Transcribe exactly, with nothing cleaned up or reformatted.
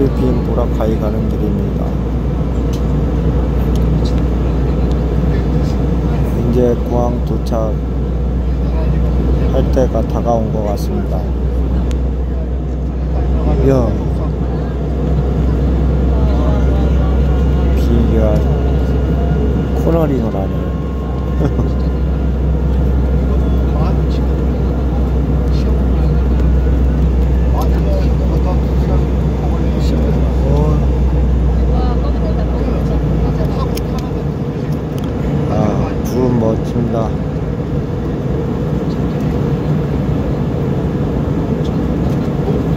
필리핀 보라카이 가는 길입니다. 이제 공항 도착할 때가 다가온 것 같습니다. 야, 비행기가 코너링을 하네.